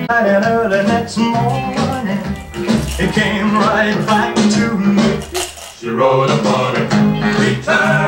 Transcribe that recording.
And early next morning, it came right back to me. She wrote upon it, return.